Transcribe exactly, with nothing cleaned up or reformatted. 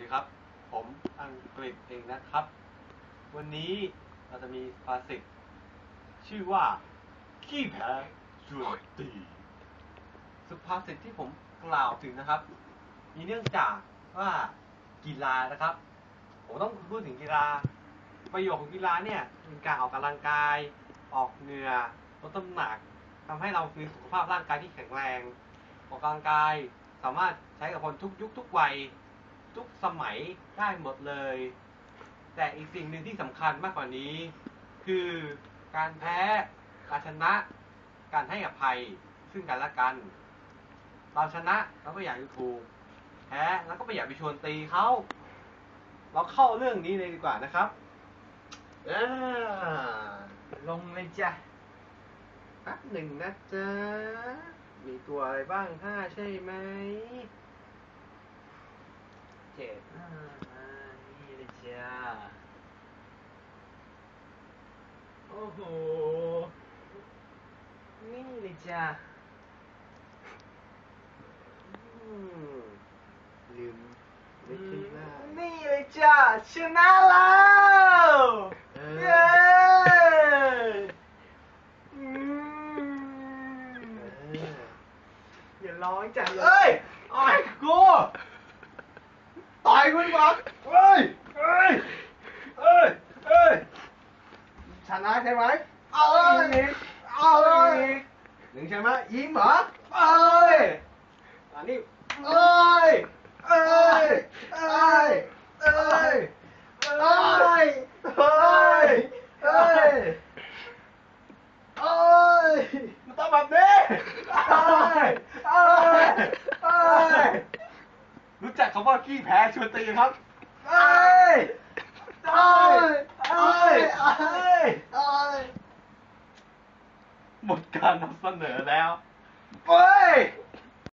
ดีครับผมอังกฤษเองนะครับวันนี้เราจะมีภาษิตชื่อว่าขี้แพ้ชวนตีสุภาษิตที่ผมกล่าวถึงนะครับมีเนื่องจากว่ากีฬานะครับผมต้องพูดถึงกีฬาประโยชน์ของกีฬาเนี่ยเป็นการออกกำลังกายออกเหงื่อลดน้ำหนักทำให้เรามีสุขภาพร่างกายที่แข็งแรงออกกำลังกายสามารถใช้กับคนทุกยุคทุกวัยทุกสมัยได้หมดเลยแต่อีกสิ่งหนึ่งที่สำคัญมากกว่านี้คือการแพ้การชนะการให้อภัยซึ่งกันและกันเราชนะเราก็อยากจะถูกแพ้แล้วก็ไม่อยากไปชวนตีเขาเราเข้าเรื่องนี้เลยดีกว่านะครับลงเลยจ้ะแป๊บหนึ่งนะจ๊ะมีตัวอะไรบ้างห้าใช่ไหมเจ็ดอ่านี่เลยจ้ะโอ้โหนี่เลยจ้ะลืมไม่ขึ้นหน้านี่เลยจ้ะชนะแล้วเย้อย่าร้องจังเลยเอ้ยต่อยกูต่อยกูดีกว่าเอ้ยเอ้ยเอ้ยเอ้ยชนะใช่ไหมเอาอีกเอาอีกหนึ่งใช่ไหมยิ้มเหรอเอ้ยอันนี้เอ้ยเอ้ยเอ้ยเอ้ยเอ้ยเอ้ยเอ้ยเอ้ยมันต้องแบบนี้เอ้ยเอ้ยเอ้ยรู้จักคำว่าขี้แพ้ชวนตีครับเอ้ยเอ้ยเอ้ยเอ้ยเอ้ยหมดการนำเสนอแล้วเฮ้ย